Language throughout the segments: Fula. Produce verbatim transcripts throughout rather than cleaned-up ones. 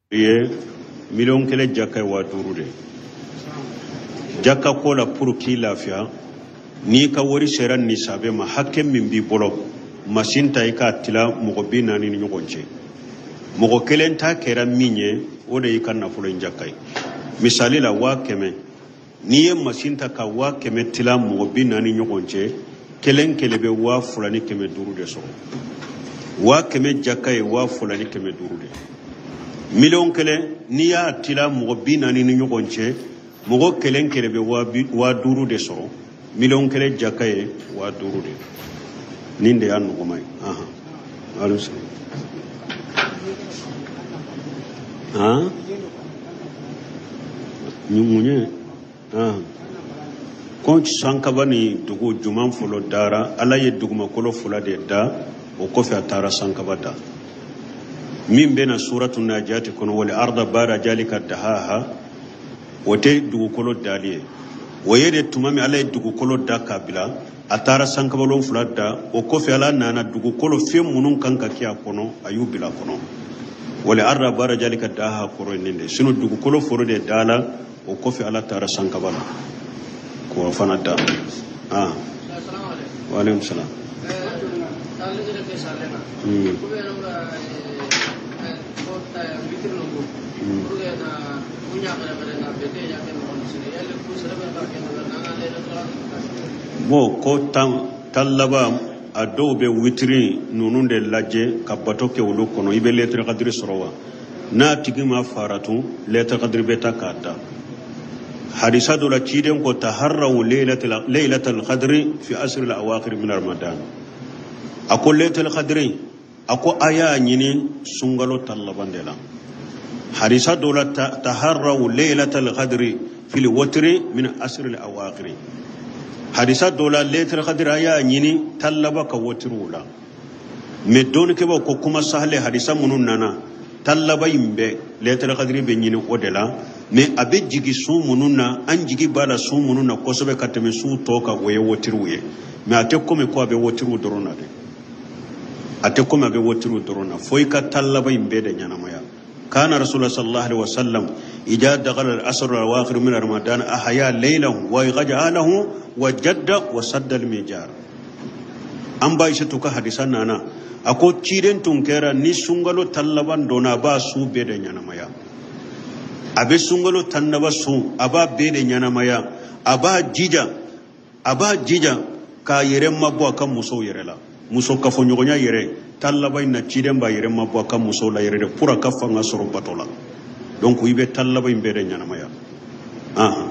ye million kele jaka wa duru de jaka ko la pour ki lafiya ni ka wori seran ni sabe ma hakem min bi bolo masinta ika tila mogo bi nani ni nyogonche mogo kelen ta kera minye o de ika na fulo jakai misali la wa keme ni ye masinta ka wa keme tila mogo bi nani nyogonche kelen kelebe wa fulani keme duru de so wa keme jakai wa fulani keme duru de million kele ni ya tila mogo bi nani ni nyogonche mogo kelen kelebe wa wa duru de so million kele jakai wa duru de ninde ya no mai aha alus ha nyunye ah ko sankabani dugu juman folo dara ala ye duguma kolo fula de da o ko fi atara sankabada min bena suratul najat kono wal arda bara jalika dahaha wote dugu kolo daliye woyede tumami ala ye dugu kolo da kabila atara sankabalon fulada o kofi ala nana dugu kolo fe munun kanka kiya kono ayubila kono wala arra bara jalika daha koro ninde sino dugu kolo foro de dala o kofi ala tara sankabala ko fanata ah assalamu alaykum wa alaykum salam talle jere ke salena ko be no ko ta bitirno ko ko na munya kala kala na bete ya ke no sine yalla ko sere ba ka ke na na le bo ko tam tallaba a dow be witri nununde lajje ka bato ke wolo kono ibe lettre qadri sorowa na tigima faratu lettre qadri beta kata hadisa do la ciden ko taharraw laylatul laylatul qadri fi asr al awakhir min ramadan ako laylatul qadri ako aya nyini sungalo tallabandela hadisa do la taharraw laylatul qadri fi al watri min asr al awakhir hadisa dola lettre qadira ya nyini tallaba ka wotirula me don ke ba ko kuma sahle hadisa munun nana tallaba imbe lettre qadiri be nyini odela me abe jigi su mununa an jigi bala su mununa ko sobe kateme su toka woye wotiruye me ate ko me ko abe wotiru dorona de ate ko me abe wotiru dorona foi ka tallaba imbe de nyana maya kana rasulullah sallallahu alaihi wasallam إذا دخل الأسر الأواخر من رمضان أحيا ليله ويغجعله وجد وسد الميجار أم بايشتوك حديثنا أنا أكو تيرين تنكرا ني سنغلو تلبان دونا با سو بيدن ينمايا أبي سنغلو تنبا سو أبا بيدن ينمايا أبا جيجا أبا جيجا كا يرم مبوا كم مسو يرلا مسو كفو نيغنيا يري تلبان نا تيرين با يرم مبوا كم مسو لا يري پورا كفا نصر بطولا donc ibe tallaba imbere nyana maya ah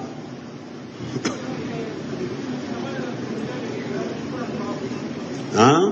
ah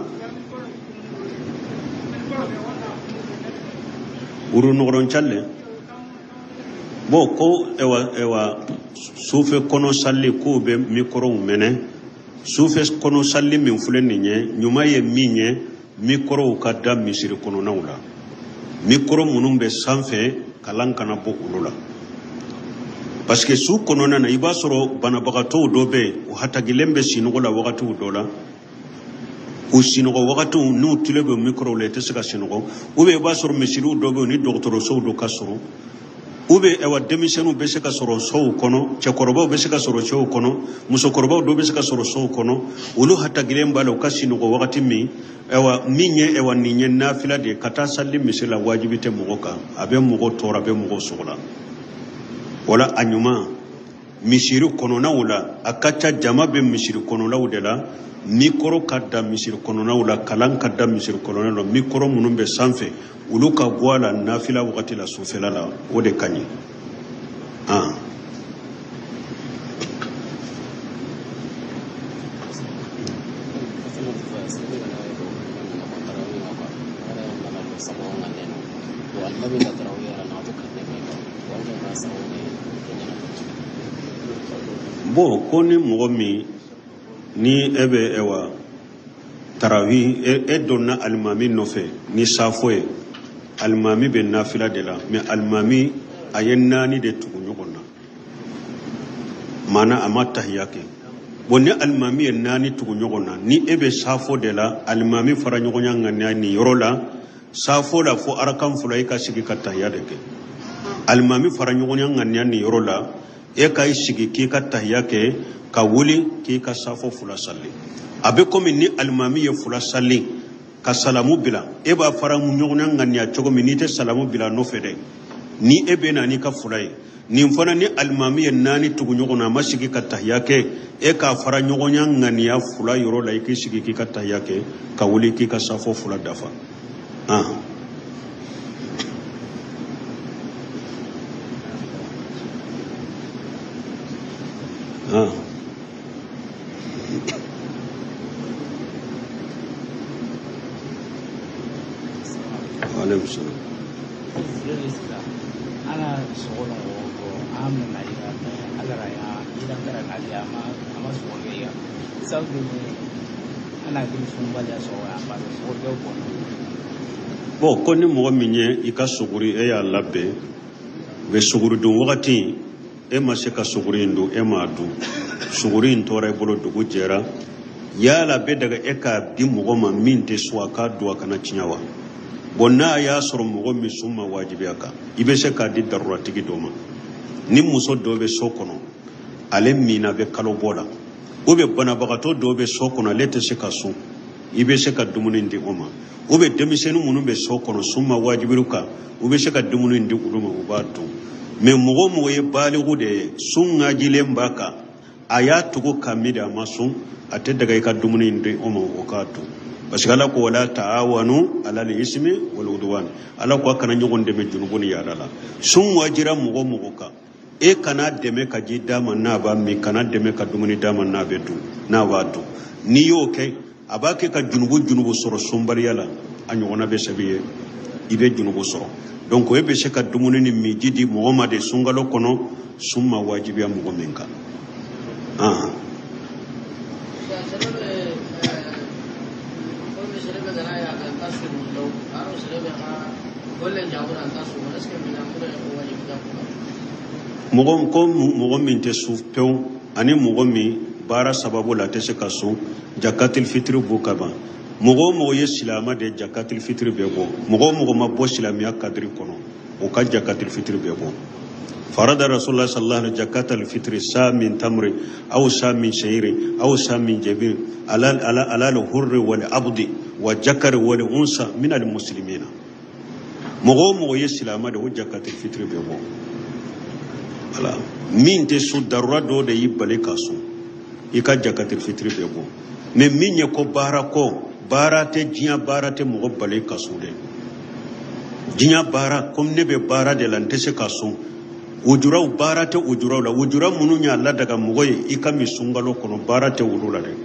uru noron challe bo ko ewa ewa sufe kono salli ko be mikro mene sufe kono salli min fuleni nye nyuma ye minye mikro kadda misiri kono nawla mikro munumbe sanfe kalan kana bo ulula parce que su konona na iba soro bana bagato dobe o hata gilembe sinugo la wakatu dola o sinugo wakatu nu tulebe micro le tesaka sinugo ube iba soro mesiru dobe ni docteur so do kasoro ube ewa demisenu be seka soro so kono che koroba be seka soro so kono muso koroba do be seka soro so kono ulu hata gilemba lo kasinugo wakati mi ewa minye ewa ninye nafila de kata salli misila wajibite mugoka abe mugo tora be mugo sola wala anyuma misiru kono na wala akacha jama be misiru kono la udela mikoro kadda misiru kono na wala kalan kadda misiru kono na mikoro munumbe sanfe uluka bwala nafila wakati la sufela la ode kanyi ah bo koni mogomi ni ebe ewa tarawi e, e donna almami nofe ni safoye almami be nafila de la mais almami ayennani de tugu nyogonna mana amata yake bonni almami nani tugu nyogonna ni ebe safo de la almami fara nyogonya ngani ni yorola safo la fo arakan fulay ka sigi kataya de ke almami fara ɲɔgɔn ya ŋaniya ni yɔrɔ la e ka i sigi k'i ka tahiya kɛ ka wuli k'i ka safo fula salli a bɛ komi ni almami ye fula salli ka salamu bila e b'a fara ɲɔgɔn ya ŋaniya cogo min n'i tɛ salamu bila nɔfɛ dɛ ni e bɛ na n'i ka fula ye nin fana ni almami ye naani tugu ɲɔgɔn na a ma sigi ka tahiya kɛ e k'a fara ɲɔgɔn ya ŋaniya fula yɔrɔ la i k'i sigi k'i ka tahiya kɛ ka wuli k'i ka safo fula dafa ah ah waalaikumsalam ana sogolo ko amna ya alara ya idan kara aliya ma ama sogolo ya sabu ana gin fumbali ya sogolo ba sogolo ko bo ko ni mo min ye i ka suguri e ya labbe be suguri dun wakati e ma se ka suguri ndu e ma du suguri ntore bolo dugu jera ya labbe daga e ka di mo ma min te suwa ka duwa kana cinyawa bonna ya soro mo mi summa wajibi aka ibe se ka di darura tigi doma ni muso do be sokono ale mina be kalo bola o be bana bagato do be sokono le te se ka su ibe se ka dumuni ndi oma o be demisenu munu be sokono summa wajibi ruka o be se ka dumuni ndi uduma ubatu me mogo mo ye baligu de sunga jilen baka aya tugo kamida masun ate daga ka dumuni ndi oma okatu parce que ala ko wala taawanu ala al-ismi wal udwan ala ko kana nyogon de me junubun ya dala sun wajira mugo mugo ka e kana deme ka ji dama na ba mi kana deme ka dumuni dama na betu na watu ni yo ke abake ka junubu junubu soro sumbari yala anyona be sabiye ibe junubu soro donc e be se ka dumuni ni mi jidi muhammad sungalo kono summa wajibiya mugo menka ah mogo ko mogo min te su pew ani mogo min bara sababu la te se ka su jakatil fitri bukaba mogo mogo ye silama de jakatil fitri bebo mogo mogo ma bo silamiya kadri kono o ka jakatil fitri bebo farada rasulullah sallallahu alaihi jakatil fitri sa min tamri aw sa min shayri aw sa min jabir ala ala ala al hurri wal abdi wa jakar wal unsa min al muslimina mogo mogo ye silama de o jakatil fitri bebo ala min te su darura do de yibale kasu ika jakatil fitri bebo me min ye ko bara ko bara te jinya bara te mogo bale kasu de jinya bara kom ne be bara de lante se kasu ujuraw bara te ujuraw la ujura munu nya la daga mogo ye ika mi sungalo kono bara te wulula de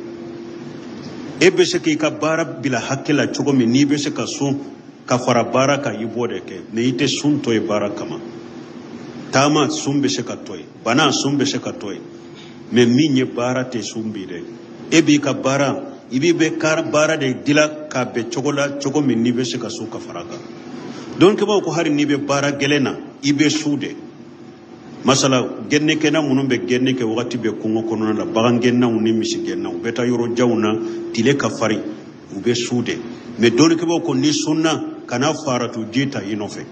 e be se ki ka bara bila hakila chogo mi ni be se kasu ka fara bara ka yibode ke ne ite sunto e bara kama tama sumbe se ka toy bana sumbe se ka toy me minye bara te sumbi de e bi ka bara ibi be kar bara de dila ka be chogola chogo min ni be se ka su ka faraka don ke ba ko hari ni be bara gelena ibe sude masala genne kena munun be genne ke wakati be kungo kono la bagan genna uni misi genna beta yoro jawna tile ka fari ube sude me don ke ba ko ni sunna kana faratu jita inofe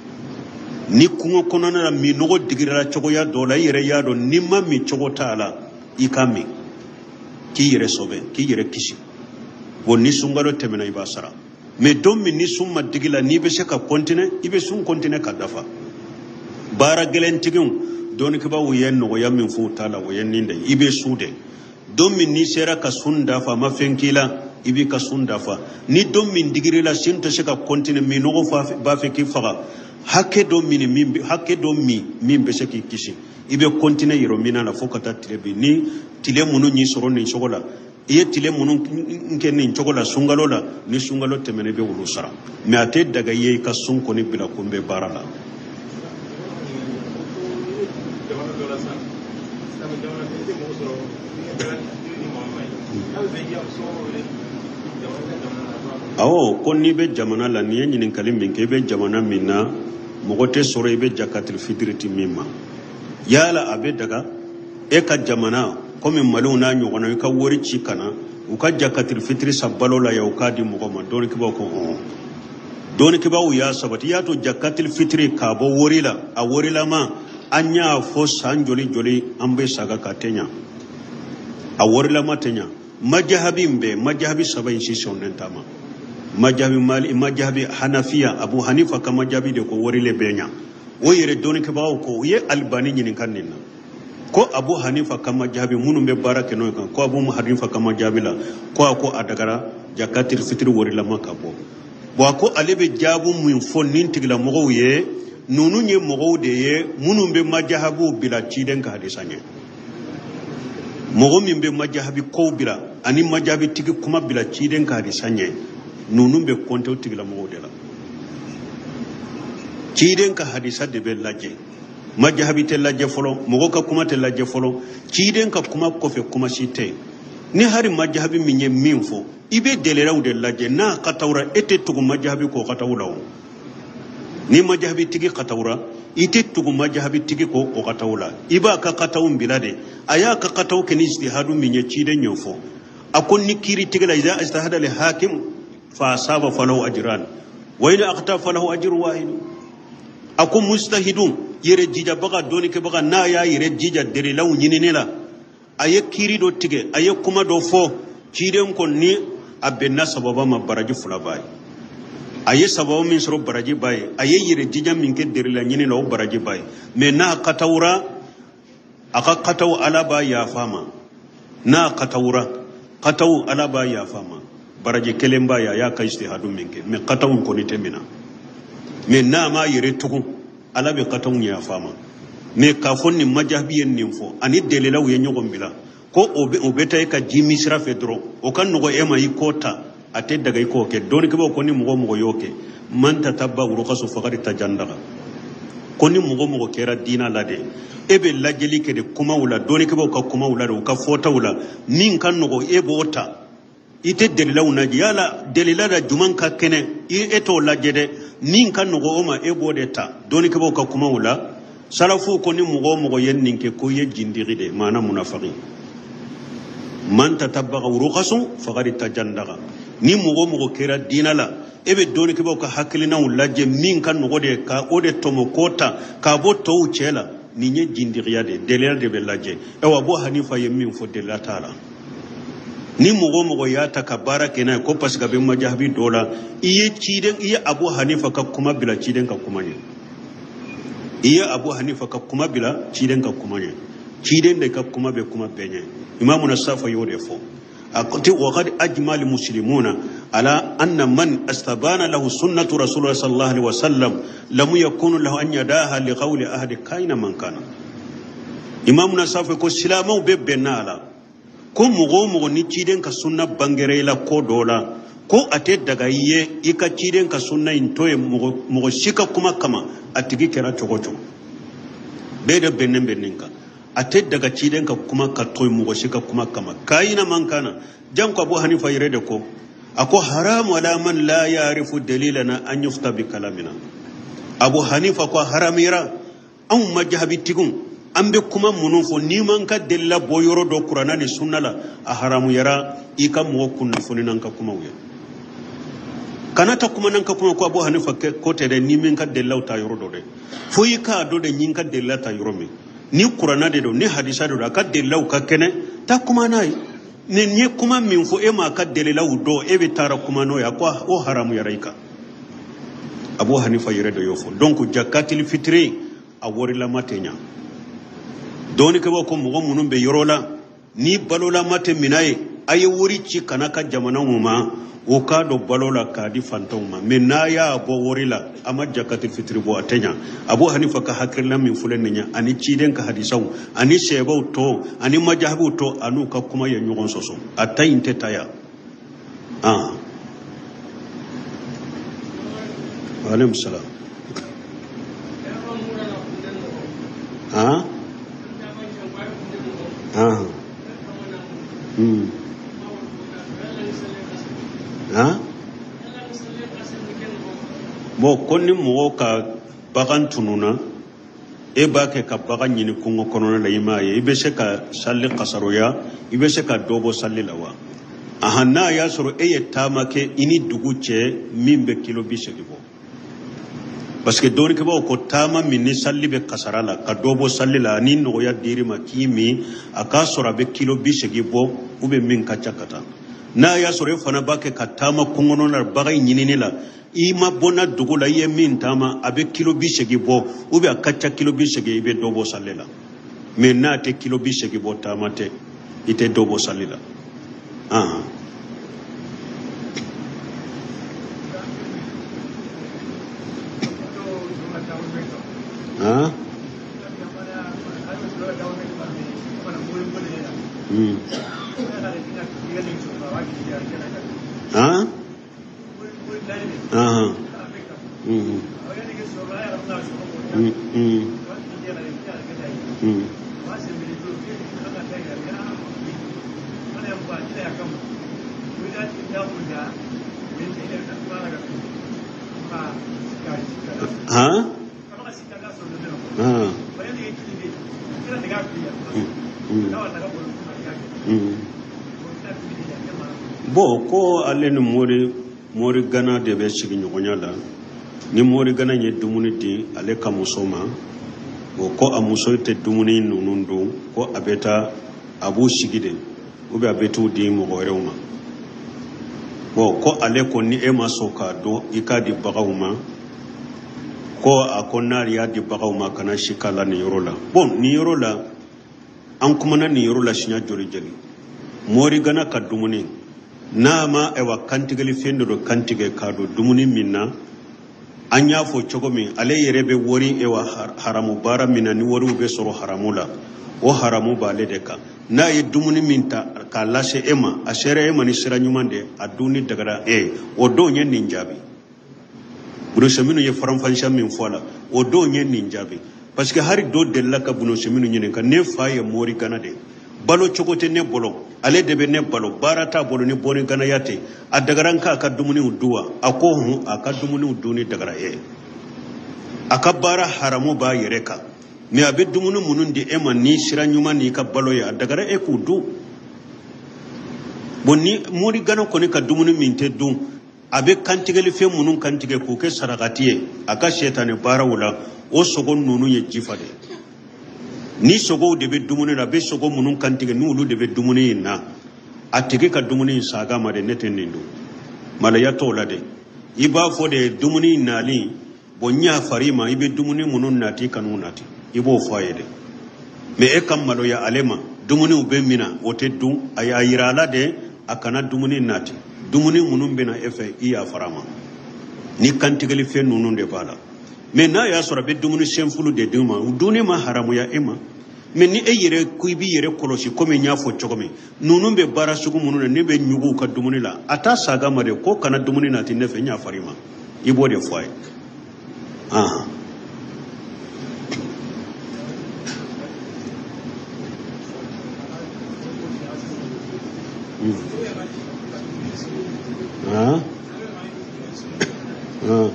ni kungo kono na mi nogo digira chogo ya dola yere ya do nimma mi chogo tala ikami ki yere sobe ki yere kisi woni sungalo temena ibasara me don mi ni summa digila ni be se ka kontine ibe sun kontine ka dafa bara gelen tigun don ke ba wuyen no ya min fu tala wuyen ninde ibe sude don mi ni sera ka sun dafa ma fenkila ibi ka sun dafa ni don min digirila sinto se ka kontine mi nogo fa ba fe ki faga hakke do mini min hakke do mi min be se ki kisi ibe kontine yero mina la fokata tilebi ni tile munu ni soro ni chogola iye tile munu nke ni chogola sungalo la ni sungalo temene be wulu sara me ate daga ye ka sun ko ni bila kumbe barala awo ko ni be jamana la ni nyinin kalim min ke be jamana minna mogote soro ibe jakatul fitriti mimma yala abe daga e ka jamana komi maluna nyogona ka wori ci kana u ka jakatul fitri sabbalo la yaw ka di mogo ma don ki bako on doni ke bawo ya sabati ya to jakatil fitri ka bo worila a worila ma anya fo san joli joli ambe saga katenya a worila matenya majahabin be majahabi sabai shi sonnen tama majahabi mali majahabi hanafiya abu hanifa kama majahabi de ko worile benya o yere doni ke bawo ko ye albani nyinin kanninna ko abu hanifa kama majahabi munu be barake no kan ko abu hanifa kama majahabi la ko ko adagara jakatil fitri worila makabo wa ko alebe jabu mun fonnin tigla mogo ye nunu nye mogo de ye munu be majahabu bila ciden ka hadisanye mogo min be majahabi ko bila ani majahabi tigi kuma bila ciden ka hadisanye nunu be konto tigla mogo de la ciden ka hadisa de be laje majahabi te laje folo mogo ka kuma te laje folo ciden ka kuma kofe kuma site ni hari majahabi minye minfo ibe deleraw de laje na katawra ete tugu majahabi ko katawlaw ni majahabi tigi katawra ite tugu majahabi tigi ko o katawla iba ka katawum bilade aya ka kataw ken ijtihadu minye cide nyofo akon ni kiri tigi la iza ijtihada li hakim fa asaba falahu ajran wa ila aqta falahu ajru wahid akon mustahidun yere jija baga doni ke baga na ya yere jija delelaw nyinela aye kiri do tige aye kuma do fo ciden kon ni abenna sababa ma baraji fula bay aye sababa min soro baraji bay aye yire jijam min ke derila nyini no baraji bay me na katawra aka kataw ala ba ya fama na katawra kataw ala ba ya fama baraji kelemba ya ya ka ijtihadu min ke me kataw ko ni temina me na ma yire tugu ala be kataw ya fama me ka fonni majahbiyen nimfo ani delelaw ye nyogon bila ko obeta ka jimi sira fedro o kan no ema yi kota ate daga yi ko ke doni ke ko ni mugo mugo yoke man tatabba uruqasu faqad tajandaga ko ni mugo mugo kera dina lade ebe lajeli ke de kuma wala doni ke ka kuma wala do ka fota wala min kan no ebo ota ite delilaw na yala delila da juman ka kene i eto lajede min kan no oma ebo de ta doni ke ka kuma wala salafu ko ni mugo mugo yennin ke ko ye jindiri de mana munafiqi man tatabbaga uruqasu faqad tajandaga ni mugo mugo kera dinala ebe doni ke ka hakilina ulaje min kan no de ka ode tomo kota ka bo to uchela ni nye jindiriya de delila de belaje e wa bo hanifa yemin fo de la taala ni mugo mugo ya takabara kenan ko pasga be majahabi dola iye ciden iye abu hanifa ka kuma bila ciden ka kuma ne iya abu hanifa ka kuma bila ciden ka kuma ne ciden da ka kuma be kuma benye imamu nasafa yode fo aqti wa qad ajmal muslimuna ala anna man astabana lahu sunnatu rasulullah sallallahu alaihi wasallam lam yakun lahu an yadaha li qawli ahadi kaina man kana imamu nasafa ko silamu be benala ko mugo mugo ni ciden ka sunna bangere la ko dola ko ate daga iye ika ciden ka sunna intoye mugo mugo shika kuma kama atigi kera chogocho beda bennen benninka ate daga ciden ka kuma ka toy mugo shika kuma kama kaina mankana jam ko abu hanifa yirede ko ako haram wala man la ya'rifu dalilana an yufta bi kalamina abu hanifa ko haramira an majhabi tigun ambe kuma munun fo ni man ka della boyoro do qur'ana ni sunnala a haramu yara ika mugo kunna fo nan ka kuma wuya kanata kuma nan ka kuma ko abu hanifa ko tede ni min ka della ta yoro do de fo yika do de nyin ka della ta yoro mi ni qur'ana de do ni hadisa do ka della ka kene ta kuma nai ne ni kuma min fo e ma ka della do e be tara kuma no ya ko o haramu yara ika abu hanifa yere do yofo donc jakatil fitri a wori la matenya doni ke ko mugo munun be yorola ni balola mate minaye aye wori ci kanaka jamana muma o ka do balola ka di fantoma menaya bo worila ama jakatul fitri bo atenya abu hanifa ka hakirla min fulen nya ani ciden ka hadisaw ani sebo to ani majahabu to anu ka kuma ya nyugon soso atayinte taya ah wa alaikum salam ah ah hmm ah bo konni mo ka bagan tununa e ba ke ka bagan nyini kungo kono la imaye ibe se ka salli qasaroya ibe se ka dobo salli lawa ahanna ya soro eye tamake ini duguche mimbe kilo bisegibo parce que doni ke ba ko tama minni salli be kasarala ka dobo salli la ni no ya diri makimi aka soro be kilo bisegibo ube min kachakata na ya soro fana bake katama kungono na bagay nyinini la ima bona dugula ye min tama abe kilo bisegibo ube akacha kilo bisegi be dobo salli la mais na te kilo bisegibo tamate ite dobo salli la ah ah hmm ah ah hmm hmm hmm Huh? Ah. Bo ko ale ni mori mori gana de be sigi nyogonya la ni mori gana nye dumuni di ale ka musoma bo ko amuso te dumuni nunundu ko abeta abu sigide ube abetu di mo gorewma bo ko ale ko ni e masoka do ikadi bagawma ko akonari ya di bagawma kana shikala ni yorola bon ni yorola an kuma na ni yorola shinya jori jali mori gana ka dumuni nama ewa kantigali fendo do kantige kado dumuni minna anya fo chogomi ale yerebe wori ewa haramu bara minna ni wori ube soro haramula o haramu ba ledeka na ye dumuni minta ka lase ema asere ema ni sira nyumande aduni dagara e o do nyen ninjabi buno seminu ye faram fansha min fola o do nyen ninjabi parce que hari do della ka buno seminu nyene ka ne fa ye mori gana de balo chokote ne bolo ale debe ne balo barata bolo ni boni gana yate a dagaran ka aka dumuni uduwa ako hu aka dumuni uduni dagara e aka bara haramu ba yereka me abe dumuni munundi ema ni sira nyuma ni ka balo ya dagara e ku du bonni mori gana ko ne ka dumuni minte du abe kantigeli fe munun kantige ko ke sarakatiye aka shetane bara wala o sogon nunu ye jifade ni sogo de be dumuni la be sogo munun kantige nulu de be dumuni na atike ka dumuni saga ma de netenindu mala ya tola de iba fo de dumuni nali bonya farima ibe dumuni munun nati kanunati ibo fayede me e kam malo ya alema dumuni ube mina wote du aya yirala de akana dumuni nati dumuni munun bena efe iya farama ni kantige li fe nunun de bala mais na ya sora be dumuni senfulu de duma duni ma haramu ya ema mais ni e yere kuibi yere kolosi comme nya fo chogome nunun be bara sugu munun ne be nyugo ka dumuni la ata saga mare ko kana dumuni na tinne fe nya farima ibo de foy ah ah ah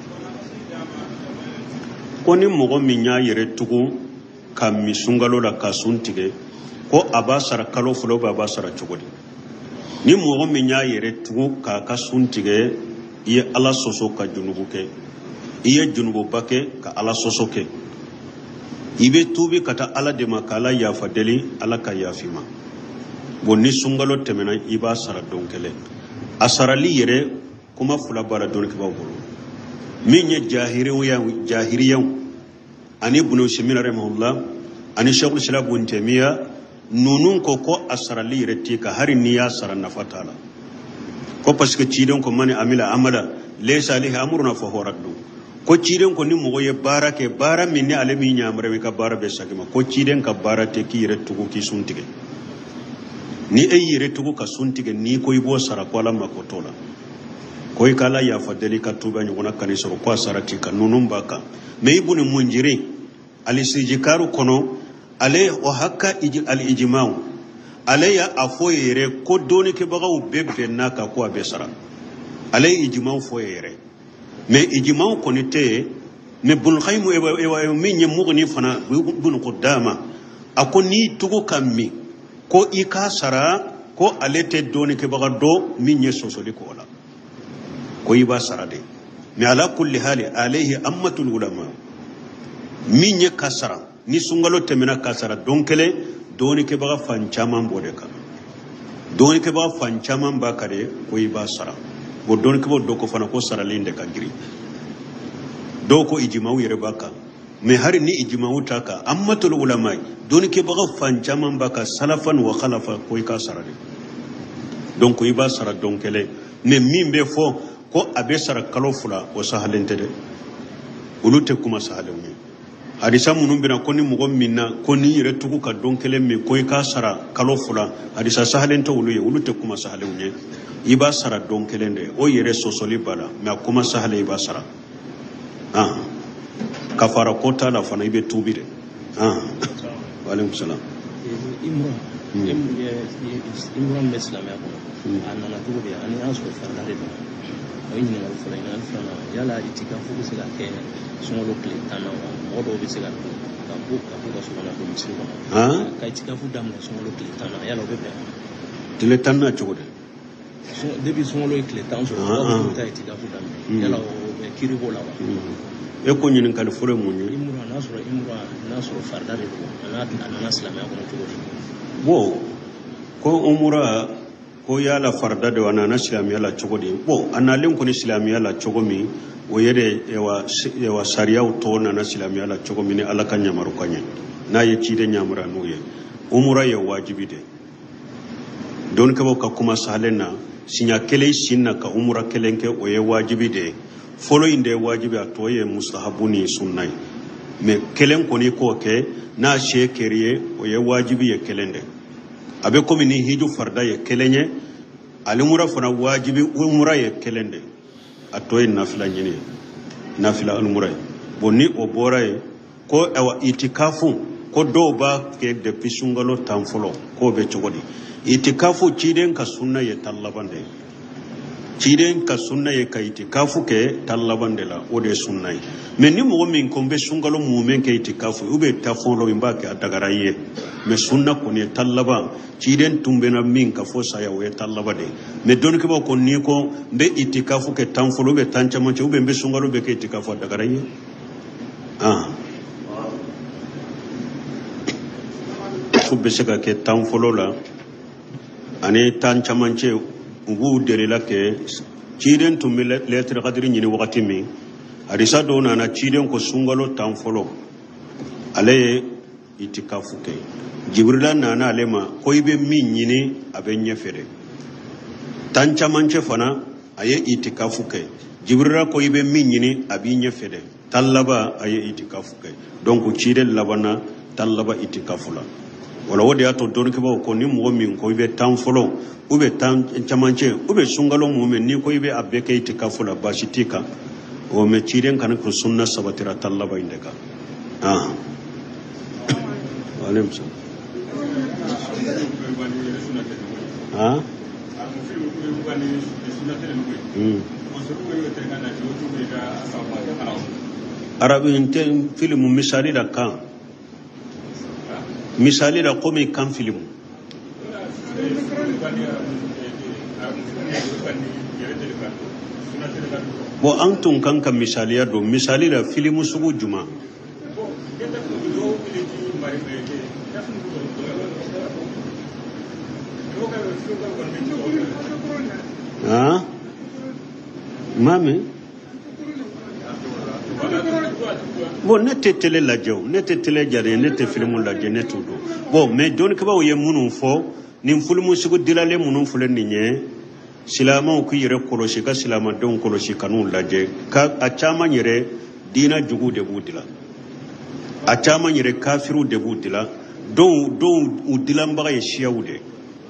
koni mogo minya yere tugu ka misungalo la ka suntige ko abasara kalo fulo ba abasara chugodi ni mogo minya yere tugu ka ka suntige ye ala soso ka junubu ke iye junubu bake ka ala soso ke ibe tubi kata ala de makala ya fadeli ala ka yafima bonni sungalo temena iba sara donkele asarali yere kuma fula bara donke ba bolo minye jahiriya ya jahiriya ani ibn Ushaymin rahimahullah ani Shaykh al-Islam ibn Taymiyyah nunun ko ko asarali yere ka hari niya sara nafatala ko parce que cidon ko mani amila amala laysa alihi amruna fa huwa raddu ko ciden ko ni mo ye bara ke bara minni alami nyamre ka bara be sagima ko ciden ka bara te ki yere tugo ki suntige ni e yere tugo ka suntige ni ko ibo sara ko la makotola ko ikala ya fadeli ka tuba nyona kanisa ko sarati ka nunun baka me ibn munjiri ali sijikaru kono ale o hakka al ijma'u ale ya afo yere ko doni ke bagaw bebbe naka ko abesara ale ijma'u fo yere me ijma'u konite me bul khaymu e wa min yemugni fana bun qudama akoni tugo kammi ko ika sara ko alete doni ke baga do minye sosoli ko la ko iba sarade mi ala kulli hali alayhi ammatul ulama minye kasara ni sungalo temena kasara donkele doni ke baga fanchaman bode ka doni ke baga fanchaman bakare ko iba sara bo doni ke bo do ko fana ko sara linde ka giri do ko ijimawu yere baka me hari ni ijimawu taka ammatul ulama doni ke baga fanchaman baka salafan wa khalafa ko ka sarade donc iba sara donkele ne mimbe fo ko abe sara kalo fula o sahalente de ulute kuma sahalewni hadisa munum bina koni mugo minna koni yere tugu ka donkele me ko ka sara kalo fula hadisa sahalente ulu ye ulute kuma sahalewni iba sara donkele de o yere sosoli bala me kuma sahale iba sara ah kafara kota la fana ibe tubide ah wa alaikum salam imran imran islam ya ko anana tugo be ani aso fara de oyin ni ngal fara ngal fara yala itikafu ko sila ke sungolo kle tana modo be sila ka bu ka bu ka sungolo ko misiro ah ka itikafu dam na sungolo kle tana yala be be tile tanna chogode so depuis sungolo kle tana so ko ta itikafu dam yala o be kiri bola wa e ko nyin kal fure munyi imra nasro imra nasro farda de ko ana ana islam ya ko tugo bo ko umura ko yala farda de wana na islamiyya la chogodi bo analin ko ni islamiyya la chogomi o yede ewa ewa sharia to na na islamiyya la chogomi ni alaka nyamaru kanye na ye chide nyamura nuye umura ye wajibi de don ka ka kuma sahalena sinya kele sinna ka umura kelenke o ye wajibi de folo inde wajibi ato ye mustahabuni sunnai me kelen ko ni ko ke na shekeriye o ye wajibi ye kelende abe komi ni hiju farda ye kelenye alimura fana wajibi umura ye kelende atoy nafila nyini nafila almura bonni o boray ko awa itikafu ko do ba ke de pisungalo tamfolo ko be chogodi itikafu chiden ka sunna ye tallabande chiden ka sunna ye ka itikafu ke tallabande la o de sunna mais ni mo min ko be sungalo mumen ke itikafu ube tafolo imba ke adagaraye me sunna ko ne tallaba chiden tumbena min ka fo saya we tallaba de me don ke ko ni ko be itikafu ke tamfolo be tanchama che ube be sungalo be ke itikafu adagaraye ah fu be se ka ke tamfolo la ani tanchama che ubu derila ke chiden tumbele letre qadri ni wakati mi hadisa do na na chiden ko sungalo tamfolo ale itikafu ke jibrila na na alema ko ibe min nyini abe nyefere tancha manche fana aye itikafu ke jibrila ko ibe min nyini abi nyefere tallaba aye itikafu ke donc chiden labana tallaba itikafu la wala wodi ato don ke ba ko ni mo min ko ibe tamfolo ube tancha manche ube sungalo mumen ni ko ibe abbe ke itikafu la bashitika o me chiden kan ko sunna sabatira tallaba indeka ah alim sa ah hmm arabi inte film misali da kan misali da ko me kan film bo antun kanka misaliya do misali da filimu sugu juma ah mame bo nete tele la jaw nete tele jare nete filimu la jene tudo bo me don ka ba ye munun fo nim filimu sugu dilale munun fulen ni nye silama ku yere kolosi ka silama don kolosi kanu laje ka a chama yere dina jugu de budila a chama yere kafiru de budila don don udilamba ye shiaude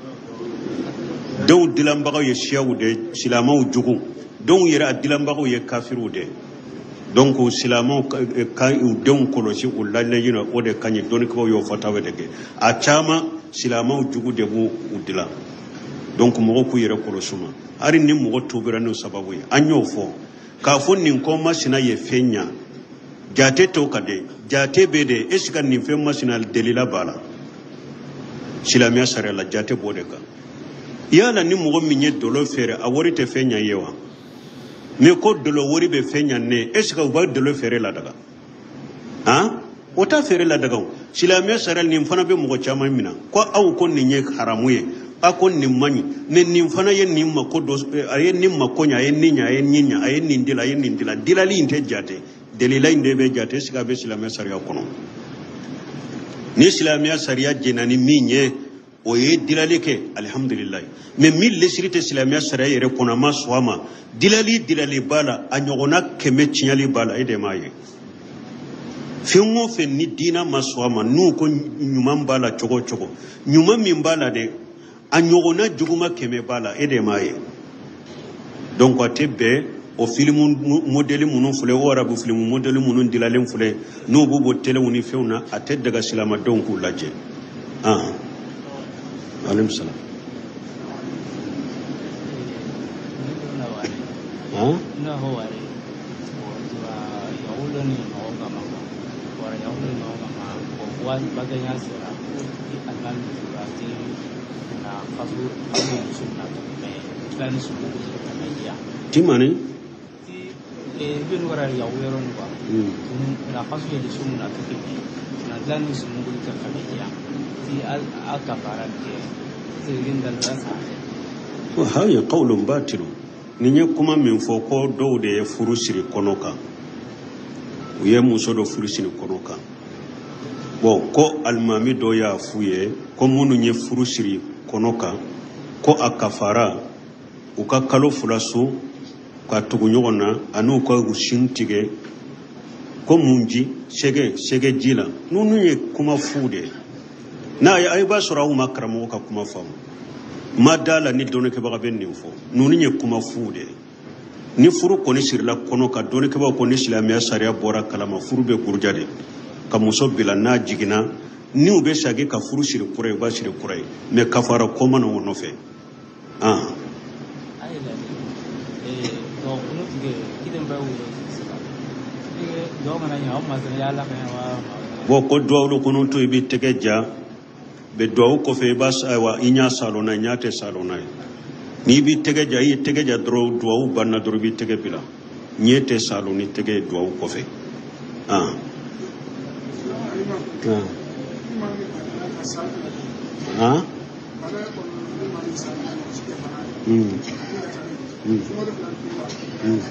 don udilamba ye shiaude silama jugu don yere adilamba ye kafiru de donc silama ka don kolosi ulalle yina o de kanyi don ko yo fatawe de a chama silama jugu de bu udila donc mogo ku yere kolosuma ari ni mogo tobira no sababu ya anyo fo ka fo nin ko masina ye fenya jate to kade jate bede esika nin fe masina delila bala silamiya sare la jate bode ka yala ni mɔgɔ min ye dolo feere a wari tɛ fɛn ɲa ye wa mais ko dolo wari bɛ fɛn ɲa ne est ce que u b'a dolo feere la daga han o t'a feere la daga o silamɛ sariya nin fana bɛ mɔgɔ caman minɛ ko aw ko nin ye haramu ye a ko nin man ɲi mais nin fana ye nin mako dɔ a ye nin mako ɲa a ye nin ɲa a ye nin ɲa a ye nin dila a ye nin dila dilali in tɛ jate delila in de bɛ jate est ce que a bɛ silamɛ sariya kɔnɔ ni silamɛya sariya jɛna ni min ye o ye dilali kɛ alhamdulillah mais min lesiri tɛ silamɛya sariya yɛrɛ kɔnɔ a ma sɔn a ma dilali dilali b'a la a ɲɔgɔnna kɛmɛ tiɲɛli b'a la e de m'a ye fɛn o fɛn ni diina ma sɔn a ma n'u ko ɲuman b'a la cogo o cogo ɲuman min b'a la dɛ a ɲɔgɔnna juguma kɛmɛ b'a la e de m'a ye donc a tɛ bɛn o filimu modèle minnu filɛ o arabu filimu modèle minnu dilalen filɛ n'u b'u bɔ télé ni fɛnw na a tɛ daga silamɛdenw k'u lajɛ ah alaykum salam ah na ho wari wa yahudo ni no ga ma wa yahudo ni no ga ma ko wa baganya sira Allah ni sira ti na fasu abu sunna to me plan su ko ta me ya timani ti e bin wara yahudo ni ba na fasu di sunna to me na plan su ko ta me ya ti al akafara ke ti rinda rasa wa haya qawlun batil ni ye kuma min fɔ ko dɔw de ye furu siri kɔnɔ kan u ye muso dɔ furu siri kɔnɔ kan bon ko alimami dɔ y'a f'u ye ko minnu ye furu siri kɔnɔ kan ko a kafara u ka kalo fila so ka tugu ɲɔgɔn na ani u ka u sin tigɛ ko mun ji sɛgɛ sɛgɛ ji la ninnu ye kuma f'u de ye n'a ye a b'a sɔrɔ aw ma karamɔgɔ ka kuma faamu ma da la ni dɔnnikebaga bɛ nin fɔ ninnu ye kuma f'u de ni furu kɔni sirila kɔnɔ ka dɔnnikebaga ko ni silamɛya sariya bɔra kalama furu bɛ guruja de ka muso bila n'a jiginna ni u bɛ sagi ka furu siri kura ye u b'a siri kura ye mais kafara ko ma na o nɔfɛ ah bon ko duwawu kɔnɔ to i bɛ tɛgɛ ja be duwawu kɔfɛ i b'a ayiwa i ɲa salonna i ɲa tɛ salonna ye n'i b'i tɛgɛ ja i ye tɛgɛ ja dɔrɔn duwawu banna dɔrɔn i b'i tɛgɛ bila ɲɛ tɛ salon ni tɛgɛ ye duwawu kɔfɛ ah ah hmm hmm hmm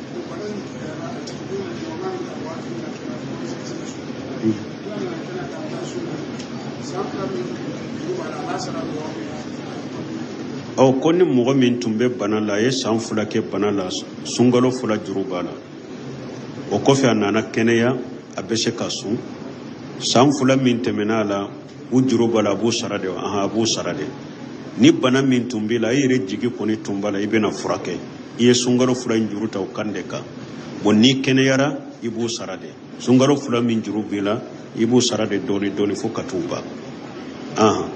aw ko ni mɔgɔ min tun bɛ bana la a ye san fila kɛ bana la sunkalo fila juru b'a la o kɔfɛ a nana kɛnɛya a bɛ se ka sun san fila min tɛmɛna a la u juru b'a la a b'u sara de ahan a b'u sara de ni bana min tun b'i la i yɛrɛ jigi kɔni tun b'a la i bɛna furakɛ i ye sunkalo fila in juru ta o kan de kan bon n'i kɛnɛyara i b'u sara de sunkalo fila min juru b'i la i b'u sara de dɔɔni dɔɔni fo ka t'u ban ahan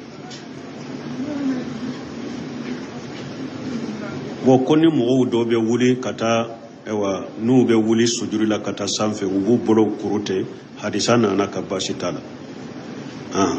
bon ko ni mɔgɔw dɔw bɛ wuli ka taa ɛwa n'u bɛ wuli sujuri la ka taa sanfɛ u b'u bolo kuru ten hadisa nana ka baasi t'a la ah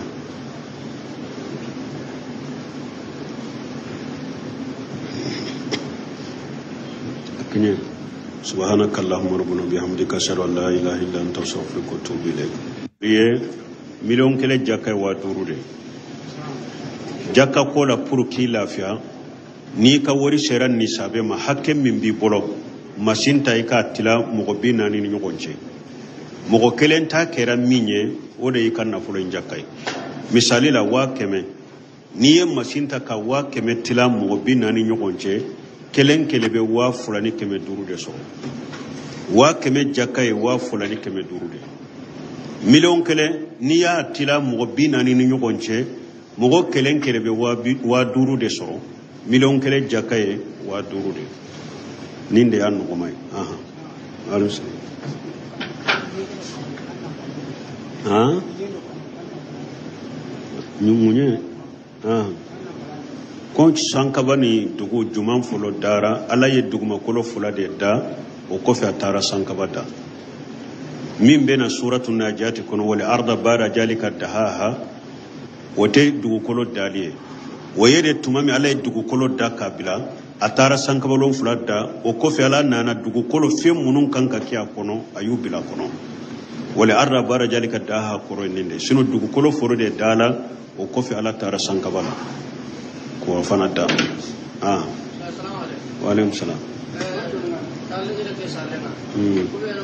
akinye subhanakallahumma rabbana bihamdika ashhadu an la ilaha illa anta astaghfiruka wa atubu ilayk ye million kelen jaka wa duuru de jaka ko la pour k'i lafiya ni ka wari sera ni sabe ma hakke min bi bolo masinta i ka tila mɔgɔ bi naani ni ɲɔgɔn cɛ mɔgɔ kelen ta kɛra min ye o de y'i ka nafolo in jaka ye misali la waa kɛmɛ n'i ye masinta ka waa kɛmɛ tila mɔgɔ bi naani ni ɲɔgɔn cɛ kelen kelen bɛ waa fila ni kɛmɛ duuru de sɔrɔ waa kɛmɛ jaka ye waa fila ni kɛmɛ duuru de miliyɔn kelen n'i y'a tila mɔgɔ bi naani ni ɲɔgɔn cɛ mɔgɔ kelen kelen bɛ waa duuru de sɔrɔ miliyɔn kelen jaka ye waa duuru de nin de y'a nɔgɔma ye ahan alisa han ɲuŋuɲɛ ahan ko sankaba ni dugu juman fɔlɔ dara ala ye dugumakolo fila de da o kɔfɛ a taara sankaba da min bɛna suratu najati kɔnɔ wali arda baara jalika dahaha o tɛ dugukolo dali ye ويد تمامي على دغو كولو دا كابلا atara sankabalon fulada o kofi ala nana dugu kolo fe munun kanka kiya kono ayu bila kono wala arra bara jalika daha koro ninde sino dugu kolo foro de dala o kofi ala tara sankabala ko fanata ah assalamu alaykum wa alaykum salam talile ke salena mm ko be no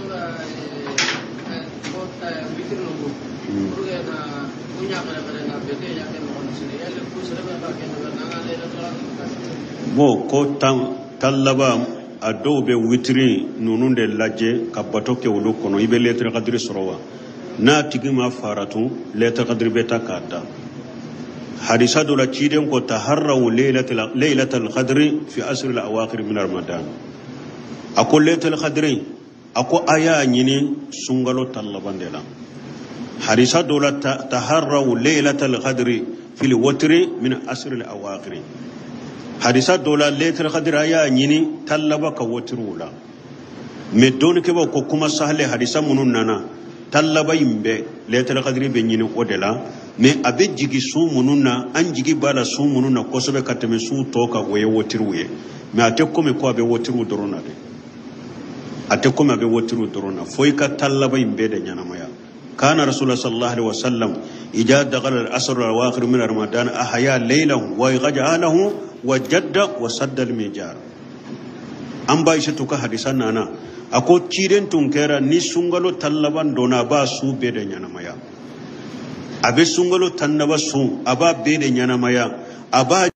ko ta bitino ko ko na kunya kala kala na bete ya ke no sine yale ku sere ba ke na na le bo ko tallaba a dow be witiri nunun de lajje ka bato ke wulu kono ibe letre qadri sorowa na tigima faratu letre qadri beta kata hadisa do la ciden ko taharraw laylatul laylatul qadri fi asr al awakhir min ramadan ako laylatul qadri ako aya nyini sungalo tallabande la hadisa do la taharraw laylatul qadri fil watri min asr al awakhir hadisa dola letter khadira ya nyini tallaba ka wotirula me don ke ba ko kuma sahle hadisa munun nana tallaba yimbe letter khadiri be nyini odela me abe jigi su mununa an jigi bala su mununa ko sobe kateme su toka woye wotiruye me ate ko me ko abe wotiru dorona de ate ko me abe wotiru dorona foy ka tallaba yimbe de nyana maya kana rasulullah sallallahu alaihi wasallam ija dagal al-asr al-awakhir min ramadan ahya laylan wa yaj'alahu wajadda wa sadda al-mijar an bai shi tuka hadisan nana ako ciren tunkera ni sungalo tallaban dona ba su be da nyana maya abe sungalo tannaba su aba be da nyana maya aba